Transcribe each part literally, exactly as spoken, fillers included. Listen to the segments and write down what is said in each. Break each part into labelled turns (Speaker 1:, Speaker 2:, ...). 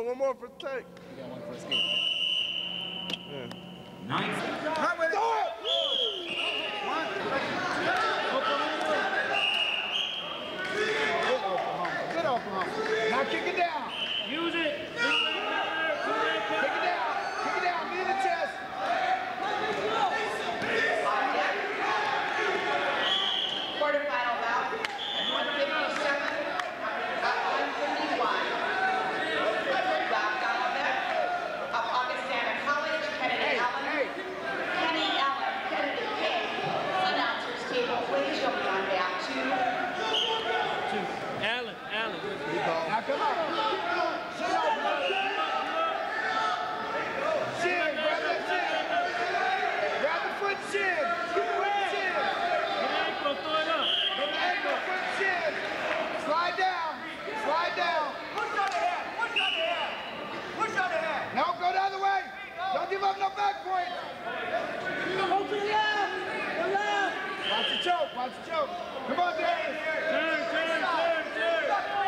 Speaker 1: more, one more for the take.
Speaker 2: You got one for a skate, right?
Speaker 1: Yeah.
Speaker 3: Ninth.
Speaker 4: Come with it. Do it. One. Good Oklahoma. Good Oklahoma. Now kick it down.
Speaker 5: Use it.
Speaker 4: Kick it down. Kick it down. Lead the chest.
Speaker 6: Quarterfinal bout at one fifty-seven, at one fifty-one. Left on the deck of Augustana College, Kennedy
Speaker 4: Hey,
Speaker 6: Allen.
Speaker 4: hey.
Speaker 6: Kenny Allen, Kennedy King. Announcers table, please. You'll be on back two.
Speaker 5: Two. Allen, Allen.
Speaker 4: Now come on. Shin over. Shin, grab that shin. Grab the foot shin. Get the foot shin.
Speaker 5: Ankle, throw it up.
Speaker 4: Get the ankle, foot shin. Slide down. Slide down.
Speaker 7: Push on the head. Push on the head. Push on the head.
Speaker 4: No, go the other way. Don't give up no back point.
Speaker 7: Go to the left. The left.
Speaker 4: Watch the choke. Watch the choke. Come on, Darius.
Speaker 5: Turn, turn, turn, turn.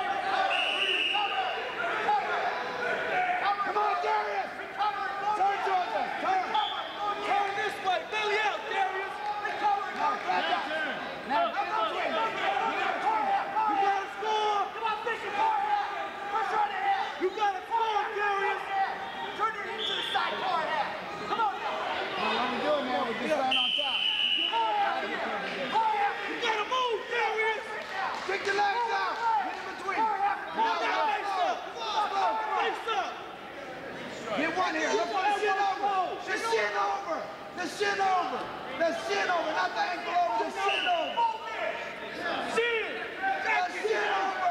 Speaker 4: Come on, Darius. Turn towards us. Turn.
Speaker 7: Turn this way. Belly out, Darius.
Speaker 4: Now, back up.
Speaker 5: Turn.
Speaker 4: Now, get in between. Get in between.
Speaker 7: You gotta score. Come on, fish your car head. Push on the head. You gotta score, Darius. Turn it into the side car head. Come on now.
Speaker 4: Well, what we doing now? We just stand on top.
Speaker 7: You gotta move, Darius.
Speaker 4: Kick the legs out. Get in between. Now,
Speaker 7: Now, face up. Face up.
Speaker 4: get one here. Look for the shin over. The shin over. The shin over. The shin over. Not the ankle over. The shin over.
Speaker 7: Shin.
Speaker 4: The shin over.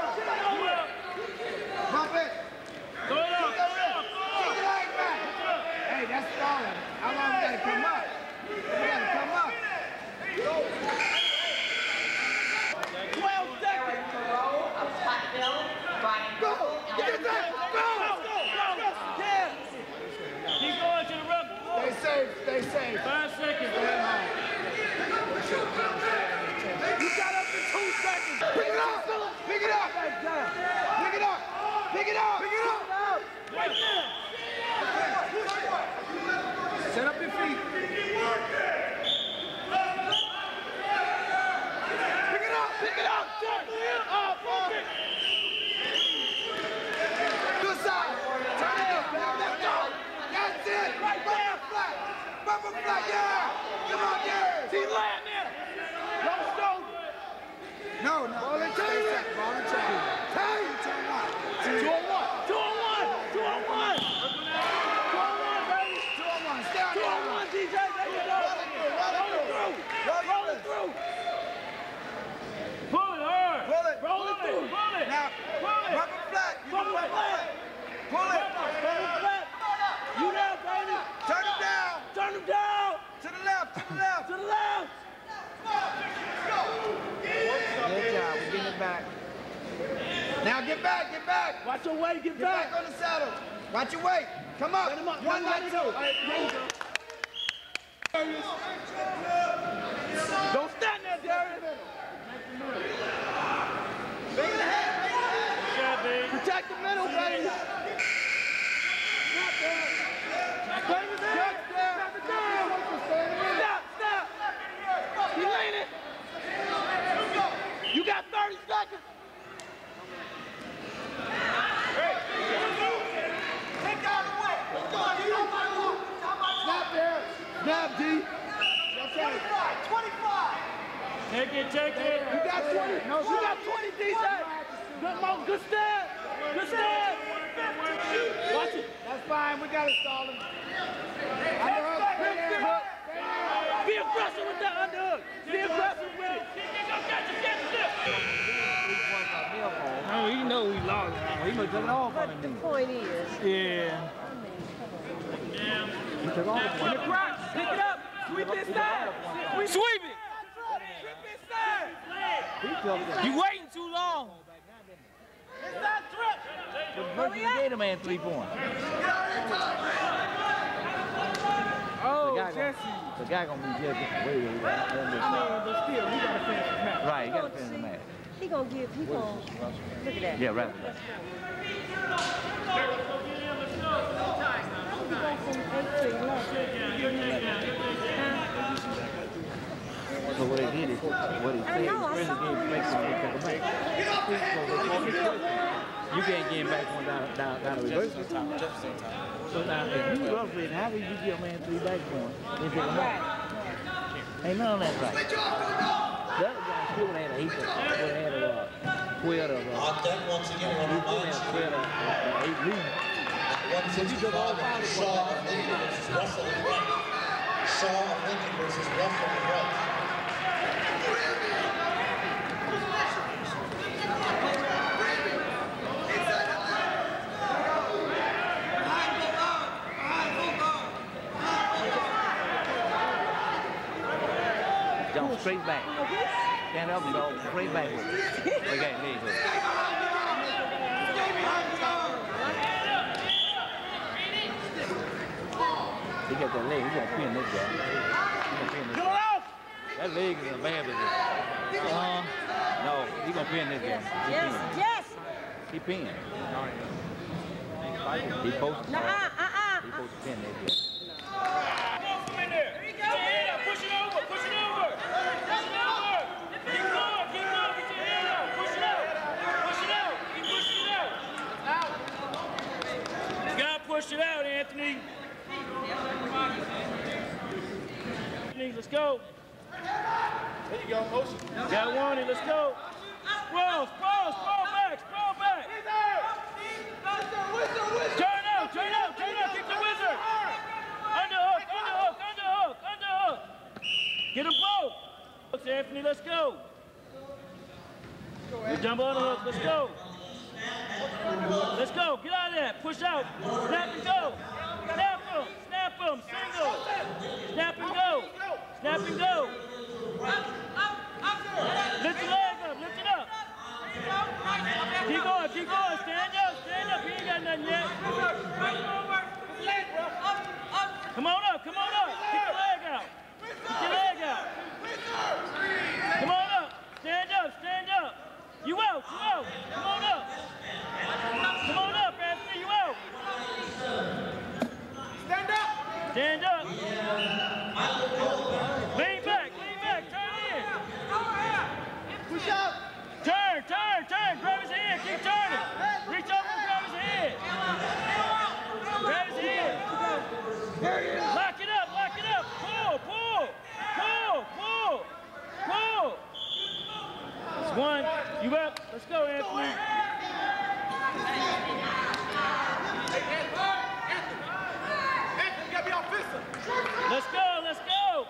Speaker 4: Bump it.
Speaker 5: Throw it up,
Speaker 4: Kick
Speaker 5: throw
Speaker 4: the
Speaker 5: it
Speaker 4: leg.
Speaker 5: up.
Speaker 4: Kick the leg back. Hey, that's stalling. How long we gotta come up? We gotta come up.
Speaker 7: twelve seconds.
Speaker 6: Eric Thoreau of Platteville, Brian
Speaker 4: Go.
Speaker 6: Buckle,
Speaker 4: Get
Speaker 6: Ellen
Speaker 4: that. Go.
Speaker 7: Yeah.
Speaker 5: Keep going to the rubber.
Speaker 4: Stay safe. Stay safe.
Speaker 5: Five seconds.
Speaker 7: You got up to two seconds.
Speaker 4: Pick it up. Pick it up. Pick it up. Pick it up. Pick it up.
Speaker 7: Right there.
Speaker 4: Set up your feet. Pick it up. Pick it up.
Speaker 7: Up, up.
Speaker 4: Good side. Turn it up. Let's go. That's it. Right there. Flat. Bumper flat. Yeah. Come on, yeah.
Speaker 7: He land there. No stone.
Speaker 4: No, no. Ball and chain. Ball and chain. Chain. Chain one.
Speaker 7: Two on one. Two on one. Two on one. Two on one, baby.
Speaker 4: Two on one. Stay on
Speaker 7: Two
Speaker 4: there.
Speaker 7: on one, D J. There you go.
Speaker 4: Roll it through. Roll it through.
Speaker 7: Roll it through.
Speaker 5: Pull it hard.
Speaker 4: Pull it.
Speaker 7: Roll it through.
Speaker 5: Pull it.
Speaker 4: Now,
Speaker 5: Pull it.
Speaker 4: bumper flat. You
Speaker 7: Bumper
Speaker 4: do it.
Speaker 7: flat.
Speaker 4: Pull it.
Speaker 7: Bumper flat. You there, baby.
Speaker 4: Turn him down.
Speaker 7: Turn him down.
Speaker 4: To the left. To the left.
Speaker 7: To the left.
Speaker 4: Good job. We're getting it back. Now get back. Get back.
Speaker 7: Watch your weight. Get
Speaker 4: Get
Speaker 7: back.
Speaker 4: back on the saddle. Watch your weight. Come up.
Speaker 7: Let him up.
Speaker 4: One,
Speaker 7: Let
Speaker 4: nine,
Speaker 7: him
Speaker 4: two.
Speaker 7: go. There you go. Don't stand there, Darius.
Speaker 4: Big the head. Big the head.
Speaker 5: Good job, babe.
Speaker 7: Protect the middle, baby. Not there. Stay with it. Stop it down. Stop, stop. He leaning. You got thirty seconds. Take out the way. Snap there. Snap, D. twenty-five. twenty-five.
Speaker 5: Take it, take it.
Speaker 7: You got twenty. No, you got twenty, D J. Good, Mo. Good stand. Good stand. Watch it.
Speaker 4: That's fine. We got to stall him. Underhook. Stay there. Hook. Stay there.
Speaker 7: Be aggressive with that underhook. Be aggressive with it.
Speaker 5: Oh, you know we lost. He must have off on
Speaker 8: But the point is,
Speaker 5: Yeah.
Speaker 7: In the crotch. Pick it up. Sweep it side.
Speaker 5: Sweep it.
Speaker 7: Sweep it side.
Speaker 5: You waiting too long.
Speaker 7: Inside trip.
Speaker 2: Versus Gator Man three point.
Speaker 5: Oh,
Speaker 2: The guy
Speaker 5: Jesse.
Speaker 2: gonna, the guy gonna be Jesse way, way, way.
Speaker 5: I mean, but still, we gotta finish this match.
Speaker 2: Right, you gotta finish the match.
Speaker 1: He gonna give, he gonna, look at that.
Speaker 2: Yeah, right. So what they did is, what he said, the president gave flexible to come back. You can't get him back one down, down, down the reverse. So now, if you roughly, how did you get a man three back points? Then pick him up. Ain't none of that right. The other guy still would have had a eight, would have had a uh, twelve of uh,
Speaker 3: On deck once again,
Speaker 2: he
Speaker 3: one
Speaker 2: would have twelve of uh, eight lead.
Speaker 3: one sixty-five, Shaw of Lincoln versus Russell in right. Shaw of Lincoln versus Russell in right.
Speaker 2: Jump straight back. Stand up and go straight back. Okay, lead hook. He got that leg. He's gonna pin this guy. He's gonna pin this guy. That leg is a bad business. Uh, no, he's gonna pin this guy. He
Speaker 1: Yes,
Speaker 2: pinned.
Speaker 1: yes.
Speaker 2: He pinned. He posted.
Speaker 1: Nah, uh, uh, uh.
Speaker 2: He supposed to pin this guy.
Speaker 5: Push it over, push it over. Push it over. Keep going, keep going, get your hand out. Push it out. Push it out. Keep pushing it out. Out. You gotta push it out, Anthony. Let's go.
Speaker 7: There you go, motion.
Speaker 5: Got one, let's go. Sprawl, sprawl, sprawl back, sprawl back. Turn out, turn out, turn out, keep the wizard. Underhook, underhook, underhook, underhook. Get them both. Let's Anthony, let's go. We jump underhook, let's go. Let's go, get out of that, push out. Snap and go. Snap them, snap them, single. Snap and go. Snap and go. Lift the leg up, lift it up. Keep going, keep going. Stand up, stand up. He ain't got nothing yet. Come on up, come on up. Kick your leg out. Kick your leg out. Come on up. Stand up, stand up. You out, you out. Come on up. Come on up, Anthony, you out.
Speaker 7: Stand up.
Speaker 5: Stand up. Lean back, lean back, turn in.
Speaker 7: Push up.
Speaker 5: Turn, turn, turn. Grab his head, keep turning. Reach over and grab his head. Grab his head. Lock it up, lock it up. Pull, pull, pull, pull, pull. That's one. You up? Let's go, Anthony.
Speaker 7: Anthony, you gotta be offensive.
Speaker 5: Let's go, let's go.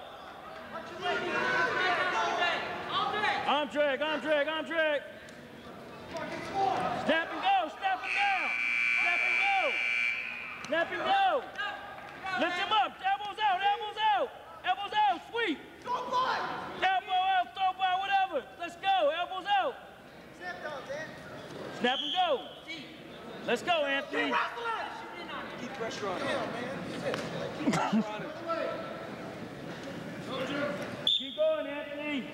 Speaker 5: Arm drag, arm drag, arm drag. Snap and go, snap him down. Snap and go. Snap and go. Lift him up, elbows out, elbows out. Elbows out, sweep. Elbow out, throw by, whatever. Let's go, elbows out. Snap and go. Let's go, Anthony.
Speaker 7: Keep pressure on him. Keep pressure on him.
Speaker 5: Keep going, Anthony.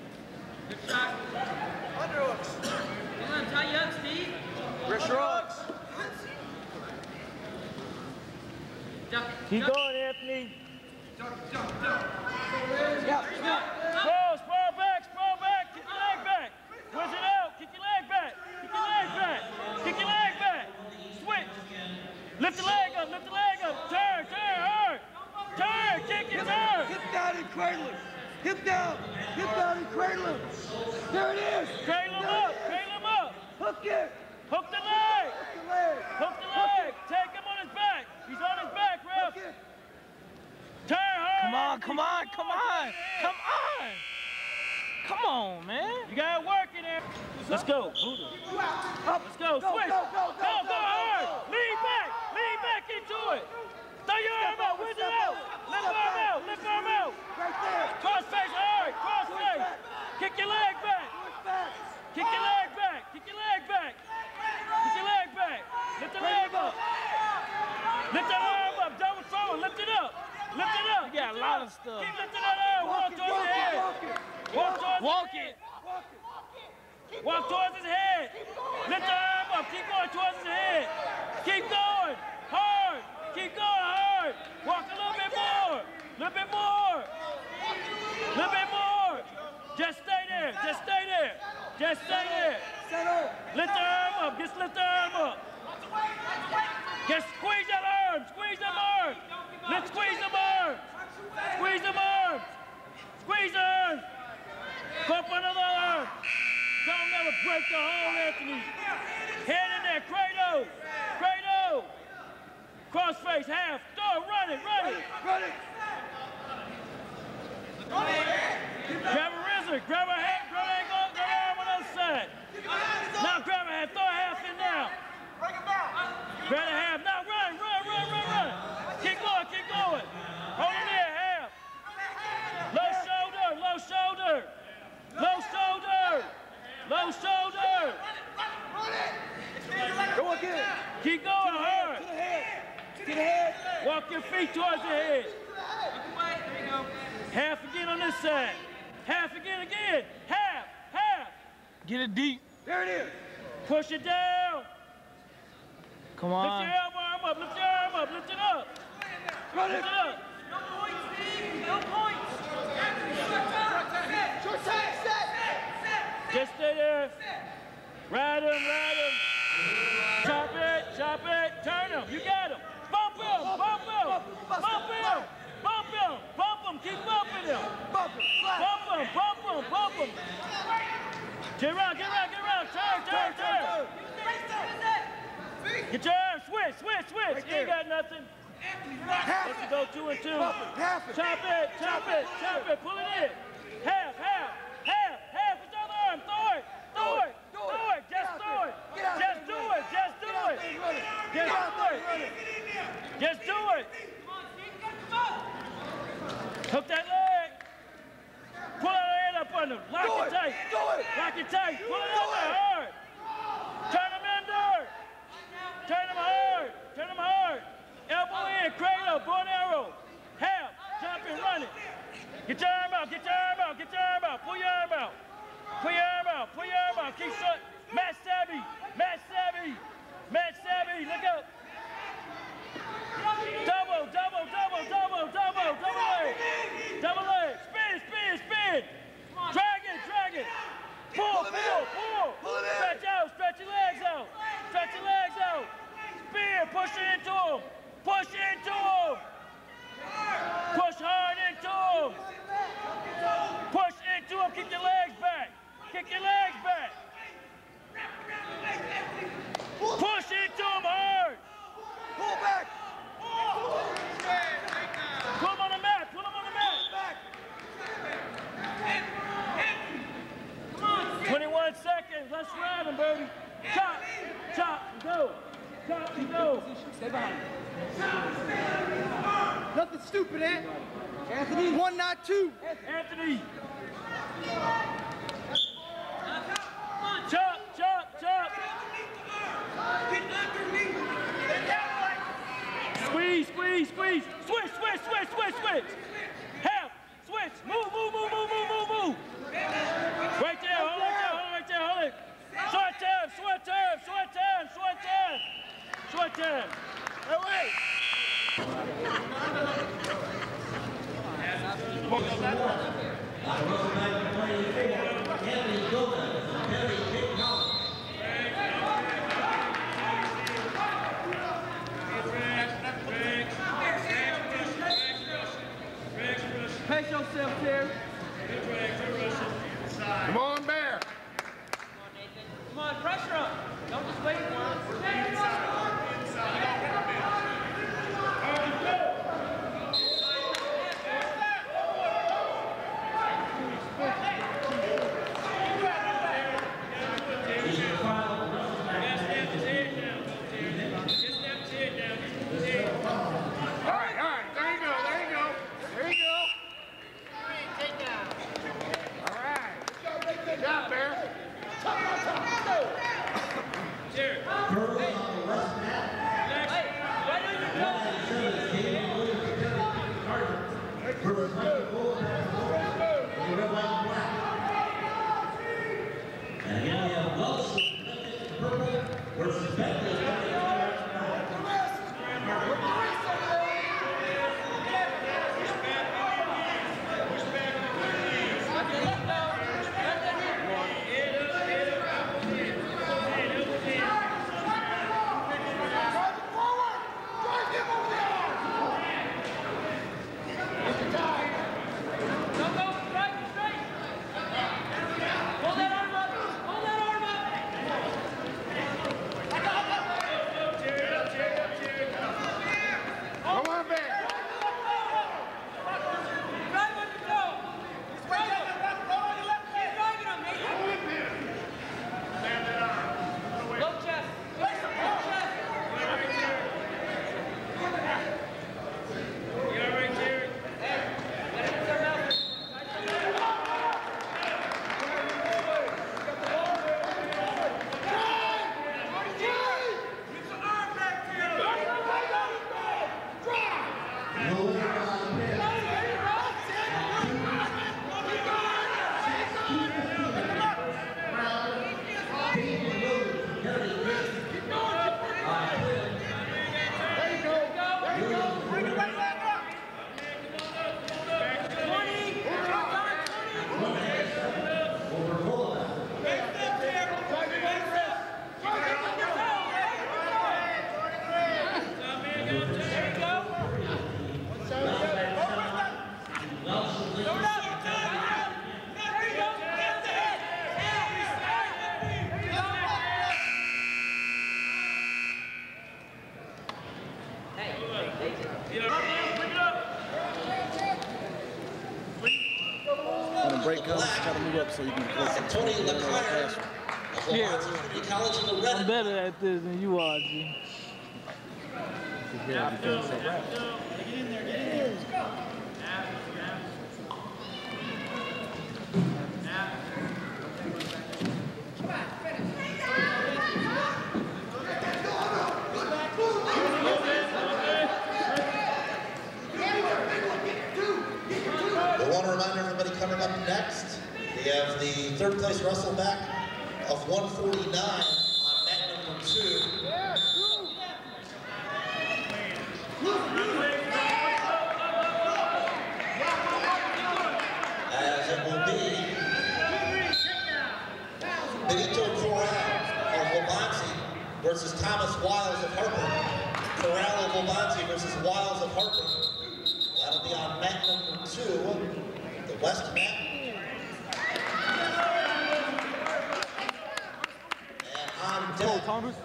Speaker 7: Underhooks.
Speaker 8: Come on, tie you up, Steve.
Speaker 7: Pressure hooks.
Speaker 5: Keep going, Anthony.
Speaker 7: Yeah, yeah.
Speaker 5: Sprawl, sprawl back, sprawl back. Kick your leg back. Where's it out? Kick your leg back. Kick your leg back. Kick your leg back. Switch. Lift the leg up, lift the leg up. Turn, turn, hard. Turn, kick it, turn.
Speaker 4: Hip down and cradle him. Hip down. Hip down and cradle him. There it is.
Speaker 5: Cradle him up, cradle him up.
Speaker 4: Hook it.
Speaker 5: Hook the leg.
Speaker 4: Hook the leg.
Speaker 5: Hook the leg. Take him on his back. He's on his back, ref.
Speaker 4: Hook it.
Speaker 5: Turn hard. Come on, come on, come on. Come on. Come on, man. You got to work in there. Let's go. Buddha. Let's go.
Speaker 4: Go,
Speaker 5: Switch.
Speaker 4: go, go, go,
Speaker 5: Go,
Speaker 4: go,
Speaker 5: go hard.
Speaker 4: go.
Speaker 5: Lean back. Lean back into it. Throw your arm out. Where's it out? Lift arm out. Lift arm out.
Speaker 4: Right there.
Speaker 5: Cross face hard. Cross
Speaker 4: Do it
Speaker 5: face.
Speaker 4: back.
Speaker 5: Kick your leg back.
Speaker 4: Do it back.
Speaker 5: Kick your leg back. Kick your leg back. Kick your leg back. Lift the leg up. Lift that arm up. Double throw it. Lift it up. Lift it up. You got a lot of stuff. Keep lifting that arm. Walk
Speaker 4: Walk it,
Speaker 5: towards
Speaker 4: walk
Speaker 5: the
Speaker 4: it,
Speaker 5: head.
Speaker 4: walk it.
Speaker 5: Walk towards
Speaker 8: Walk
Speaker 5: the
Speaker 8: it.
Speaker 5: head.
Speaker 4: Walk it.
Speaker 5: Walk towards his head. Lift the arm up. Keep going towards his head. Keep going. Hard. Keep going hard. Walk a little bit more. A little bit more. A little bit more. Just stay there. Just stay there. Just stay there. Lift the arm up. Just lift the arm up. Just squeeze that arm. Squeeze them arms. Let's squeeze them arms. Squeeze them arms. Squeeze the arms. Go up another arm. Don't never break the hole, Anthony. Head in there. Cradle. Cradle. Cross face. Half. Throw. Run it. Run it.
Speaker 4: Run it.
Speaker 5: Grab a wrist. Grab a hand. Grab a hand. Grab a arm on the other side. Now grab a half. Throw a half in now. Grab a half. Now run. Run. Run. Run. Run. Keep going. Keep going. Hold it there. Half. Low shoulder. Low shoulder. Low shoulder. Low shoulder.
Speaker 4: Go again.
Speaker 5: Keep going hard.
Speaker 4: To the head. To the head.
Speaker 5: Walk your feet towards your head. Half again on this side. Half again again. Half. Half. Get it deep.
Speaker 4: There it is.
Speaker 5: Push it down.
Speaker 2: Come
Speaker 5: Lift
Speaker 2: on.
Speaker 5: your elbow arm up. Lift your arm up. Lift it up.
Speaker 4: Run
Speaker 5: Lift
Speaker 4: it.
Speaker 5: it up.
Speaker 8: No points, Steve. No points.
Speaker 4: Short side. Set.
Speaker 5: Just stay there. Ride him, ride him. Chop it, chop it. Turn him. You got him. Bump him, bump him. Bump him. Bump him. Bump him. Keep bumping him.
Speaker 4: Bump it. Flat.
Speaker 5: Bump him, bump him, bump him. Get around, get around, get around. Turn, turn, turn. Get your arm. Switch, switch, switch.
Speaker 4: Right
Speaker 5: You ain't
Speaker 4: there.
Speaker 5: got nothing.
Speaker 4: Half
Speaker 5: Let's
Speaker 4: it.
Speaker 5: go two and two.
Speaker 4: Bump it. Half it.
Speaker 5: Chop it, chop it, chop it. Pull it in. Half, half, half, half with the other arm. Throw it, throw it,
Speaker 4: Do
Speaker 5: throw
Speaker 4: it.
Speaker 5: it. Just
Speaker 4: Get out
Speaker 5: do
Speaker 4: there.
Speaker 5: it.
Speaker 4: Get out
Speaker 5: Just
Speaker 4: there,
Speaker 5: do
Speaker 4: run
Speaker 5: it. Just do
Speaker 4: Get out
Speaker 5: it.
Speaker 4: there and run it.
Speaker 5: Just
Speaker 4: Get out
Speaker 5: do
Speaker 4: there
Speaker 5: it.
Speaker 4: and run it.
Speaker 5: Just do it. Hook that leg. Pull that head up under. Lock
Speaker 4: Do
Speaker 5: it
Speaker 4: it.
Speaker 5: tight.
Speaker 4: Do it.
Speaker 5: Lock it tight. Pull it
Speaker 4: Do
Speaker 5: under
Speaker 4: it.
Speaker 5: hard. Turn him under. Turn him hard. Turn him hard. Elbow in. Cradle. Bow and arrow. Half. Jump and run it. Get your arm out. Get your arm out. Get your arm out. Pull your arm out. Pull your arm out. Pull your arm out. Keep shut. Match savvy. Match savvy. Match savvy. Look up. Double, double, double, double, double, double leg. Double leg. Spin, spin, spin. Drag it, drag it. Pull, pull, pull.
Speaker 4: Pull it in.
Speaker 5: Stretch out, stretch your legs out. Stretch your legs out. Spin, push it into him. Push into him. Push hard into him. Push into him. Kick your legs back. Kick your legs back. Push into him hard.
Speaker 4: Pull back.
Speaker 5: Put him on the mat. Put him on the mat. twenty-one seconds. Let's ride him, baby. Chop, chop, and go. Chop and go.
Speaker 4: Stay behind. Nothing stupid, eh? Anthony. One, not two.
Speaker 5: Anthony. Chop, chop, chop. Squeeze, squeeze, squeeze. Switch, switch, switch, switch, switch. Half. Switch. Move, move, move, move, move, move, move. Right there. Hold it there. Hold it right there. Hold it. Short time. Short time. Short time. Short time. Short time. Hey, wait.
Speaker 4: Pace yourself, Terry. Come on, Bear.
Speaker 8: Come on, pressure up. Don't just wait for
Speaker 4: All right, all right. There you go, there you go. There you go. All right. Good job, Bear.
Speaker 3: And again, purple versus Bentley of County Kingworth brown.
Speaker 2: When the break comes, gotta move up so you can play some
Speaker 3: Tony Leclerc of
Speaker 2: Yeah.
Speaker 3: Community College in the red.
Speaker 2: I'm better at this than you are, G. Yeah, because it's so rap.
Speaker 3: I want to remind everybody coming up next, we have the third place wrestle back of one forty-nine on mat number two. As it will be Benito Corral of Wabansi versus Thomas Wiles of Harper. Corral of Wabansi versus Wiles of Harper. That'll be on mat number two, the west mat. And on deck,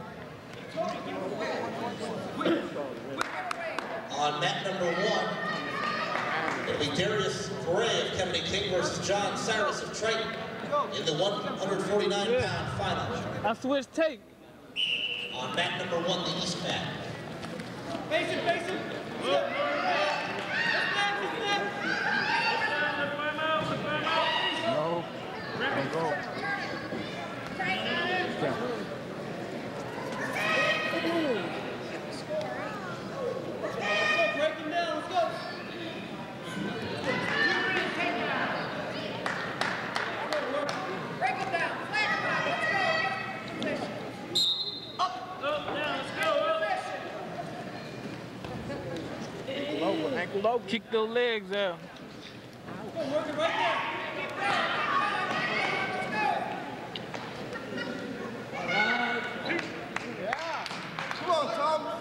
Speaker 3: on mat number one, it'll be Darius Foray of Kennedy King versus John Cyrus of Triton in the one forty-nine pound final.
Speaker 2: I switched tape.
Speaker 3: On mat number one, the east mat.
Speaker 7: Face it, face it.
Speaker 2: No. Don't go.
Speaker 7: Break him down, let's go. Break him down, flat five, let's go. Up, up, down, let's go, up.
Speaker 2: Low, ankle low. Kick those legs out.
Speaker 7: Go, work it right there. Yeah. Come on, Thomas.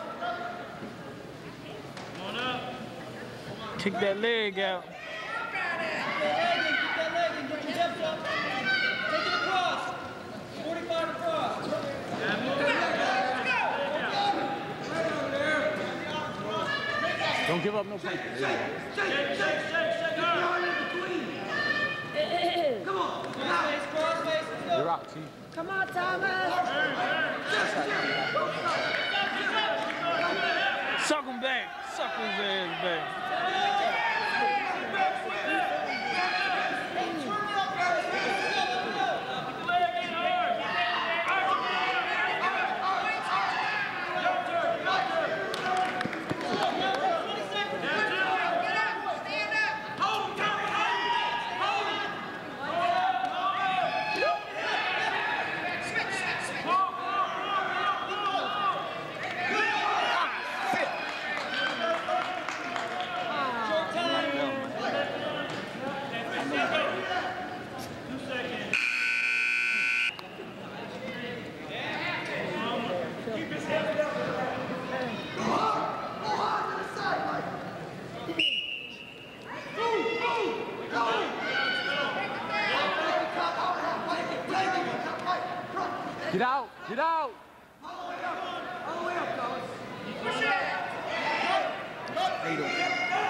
Speaker 5: Come on up.
Speaker 2: Kick that leg out.
Speaker 7: Keep that leg and get your depth up. Take it across. forty-five across.
Speaker 2: Don't give up no paper.
Speaker 7: Shake, shake, shake, shake, shake. Come on. Cross face, cross face, let's go.
Speaker 2: You're out, T.
Speaker 1: Come on, Thomas.
Speaker 2: Suck him back. Suck his ass back.
Speaker 9: Get out, get out.
Speaker 7: All the way up, all the way up, fellas.
Speaker 8: Push it.
Speaker 2: How you doing?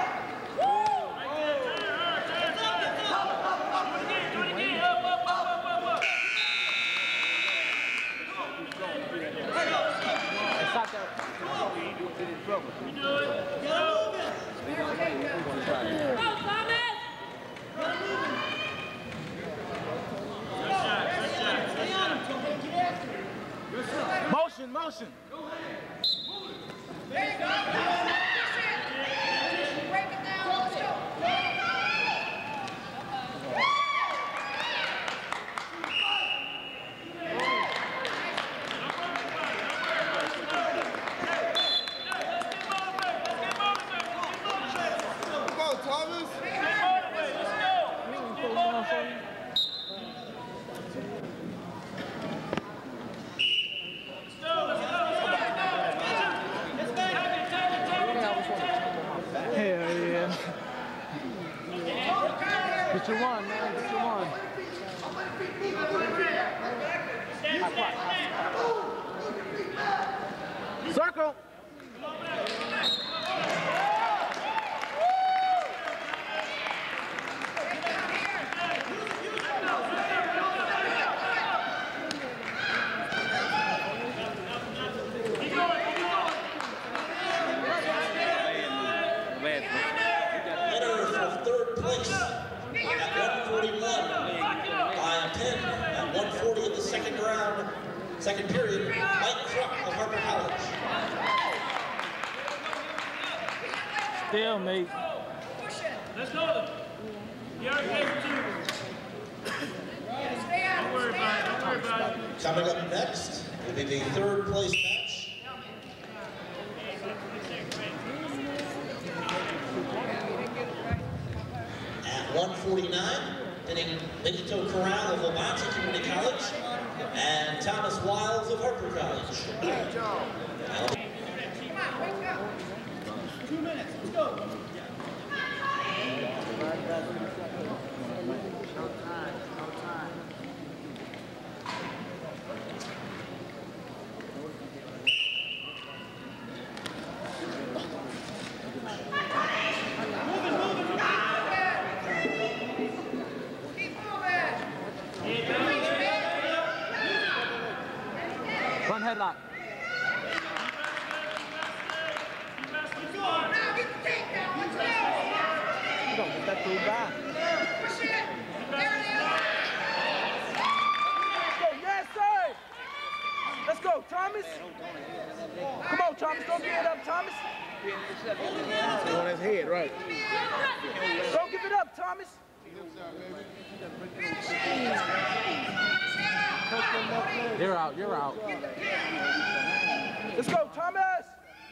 Speaker 9: Stop that.
Speaker 2: Motion, motion.
Speaker 6: There you go. Break it down. Let's go.
Speaker 4: Come on, Thomas.
Speaker 2: Hell yeah. Get your one, man. Get your one. Circle.
Speaker 3: Winner for third place at one forty-one by ten at one forty in the second round, second period, Mike Crook of Harper College.
Speaker 2: Still, mate.
Speaker 8: Let's go. You already gave it two. Don't worry about it. Don't worry about it.
Speaker 3: Coming up next will be the third place match. At one forty-nine, hitting Benito Corral of Wabansie Community College and Thomas Wiles of Harper College.
Speaker 7: Two minutes. Let's go.
Speaker 9: Front headlock.
Speaker 2: Don't get that through by. Yes, sir. Let's go, Thomas. Come on, Thomas. Don't give it up, Thomas. On his head, right. Don't give it up, Thomas.
Speaker 9: You're out, you're out.
Speaker 2: Let's go, Thomas.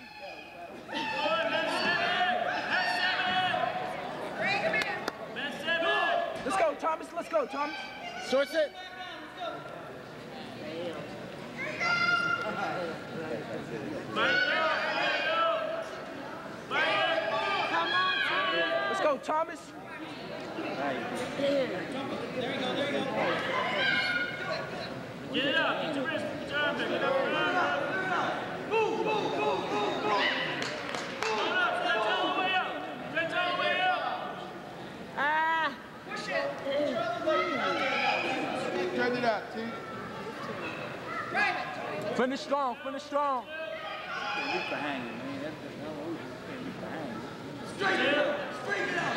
Speaker 2: Let's go, Thomas. Let's go, Thomas. Short set. Let's go, Thomas.
Speaker 8: There you go, there you go. Get it up, get your wrist, get your arm back, get up, run, run, run. Move, move, move, move, move. Move up, stretch all the way up, stretch all the way up.
Speaker 2: Ah.
Speaker 6: Push it.
Speaker 4: Turn it out, T.
Speaker 6: Drive it.
Speaker 9: Finish strong, finish strong.
Speaker 7: Straighten it out. Straighten it out.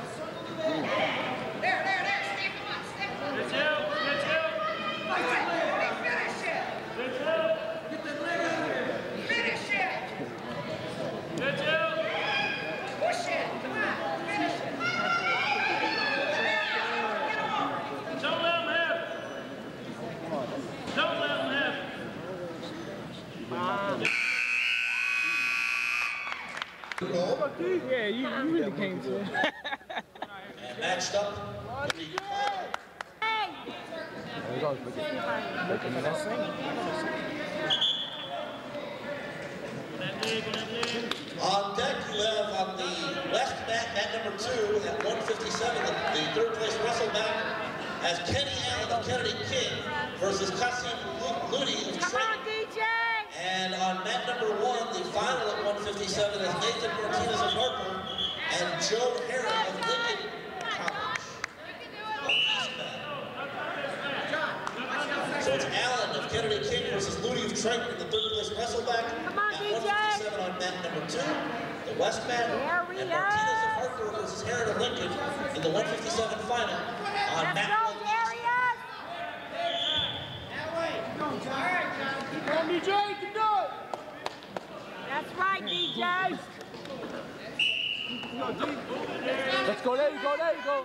Speaker 6: There, there, there. Stay, come on, stay.
Speaker 8: Stretch out, stretch out.
Speaker 6: Finish it.
Speaker 8: Stretch out,
Speaker 7: Get that leg out of there.
Speaker 6: Finish it.
Speaker 8: stretch out.
Speaker 6: Push it. Come on. Finish it.
Speaker 8: Don't let him have it. Don't let him have it.
Speaker 2: Yeah, you, you really came to it.
Speaker 3: And matched up will be on deck. You have on the left mat, mat number two at one fifty-seven, the, the third place wrestle mat, as Kenny Allen of Kennedy King versus Kasim Ludi of
Speaker 1: Come on,
Speaker 3: Trenton.
Speaker 1: D J.
Speaker 3: And on mat number one, the final at one fifty-seven is Nathan Martinez of Harper and Joe Herron of Lincoln College. On East mat. So it's Allen of Kennedy King versus Ludi of Trenton in the third place wrestleback.
Speaker 1: Come on,
Speaker 3: at
Speaker 1: D J.
Speaker 3: one fifty-seven on mat number two. The West mat and Martinez of Harper versus Herron of Lincoln in the one fifty-seven final on
Speaker 1: Let's
Speaker 3: mat
Speaker 1: go,
Speaker 3: one.
Speaker 1: Darius.
Speaker 7: Come on, D J, you can do it.
Speaker 1: That's right, D J.
Speaker 9: Let's go. There you go. There you go.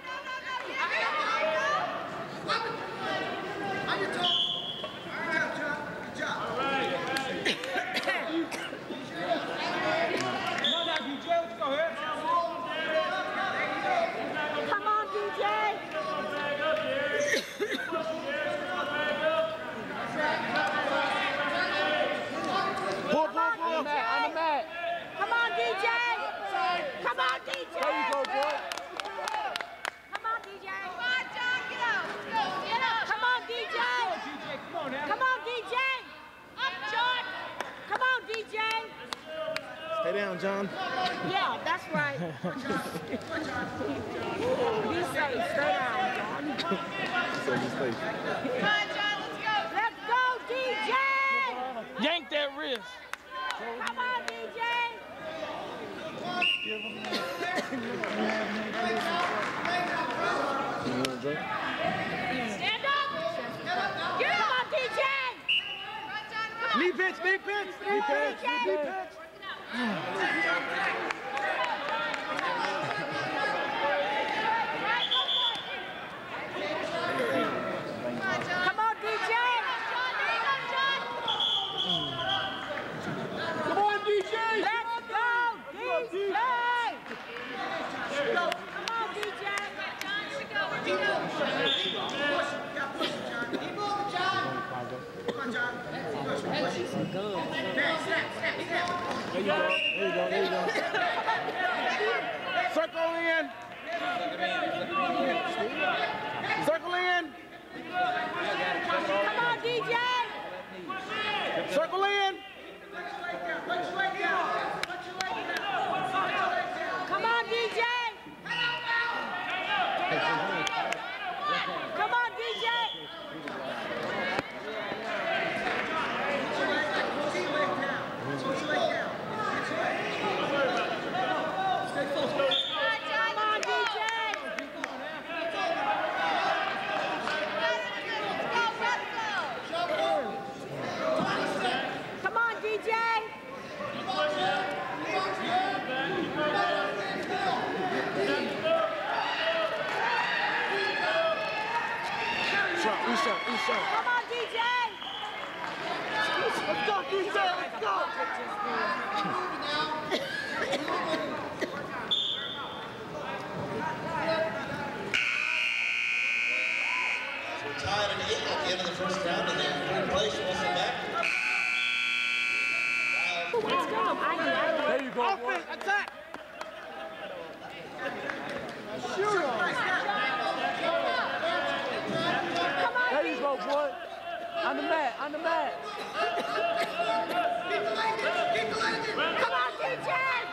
Speaker 7: On your toe. All right, John. Good job. All right. Come on now, D J. Let's go here.
Speaker 1: Come on, D J.
Speaker 9: Pull, pull, pull. On the mat. On the mat.
Speaker 1: Come on, D J. Come on, D J.
Speaker 9: There you go, boy.
Speaker 1: Come on, D J. Come on, John. Get up. Get up. Come on, D J.
Speaker 7: Come on now.
Speaker 1: Come on, D J. Up, John. Come on, D J.
Speaker 2: Stay down, John.
Speaker 1: Yeah, that's right. Be safe. Stay down, John.
Speaker 2: So you stay.
Speaker 1: Come on, John. Let's go. Let's go, D J.
Speaker 5: Yank that wrist.
Speaker 1: Come on, D J. Stand up. Get up on D J.
Speaker 7: Knee pitch, knee pitch, knee pitch, knee pitch.
Speaker 1: Come on, D J.
Speaker 7: Come on, D J.
Speaker 1: Let's go, D J. Come on, D J.
Speaker 7: Keep moving, John. Come on, John. Push, push. Okay, snap, snap, snap.
Speaker 2: There you go. There you go. There you go.
Speaker 7: Circle in. Circle in.
Speaker 1: Come on, D J.
Speaker 7: Circle in.
Speaker 1: Come on, D J. Come on, D J. Come on, D J. Come on, D J.
Speaker 2: Shot, E-shot, E-shot.
Speaker 1: Come on, D J.
Speaker 7: Let's go, D J. Let's go.
Speaker 3: We're tied at eight at the end of the first round, and then third place wrestle back.
Speaker 1: Let's go. I know.
Speaker 9: There you go, boy.
Speaker 7: Attack.
Speaker 1: Come on,
Speaker 9: There you go, boy. On the mat. On the mat.
Speaker 1: Come on, D J.